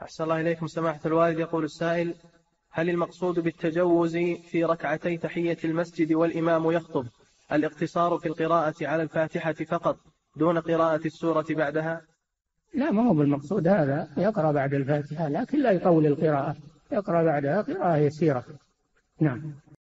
أحسن الله إليكم سماحة الوالد. يقول السائل: هل المقصود بالتجوز في ركعتي تحية المسجد والإمام يخطب الاقتصار في القراءة على الفاتحة فقط دون قراءة السورة بعدها؟ لا، ما هو بالمقصود هذا، يقرأ بعد الفاتحة لكن لا يطول القراءة، يقرأ بعدها قراءة يسيرة. نعم.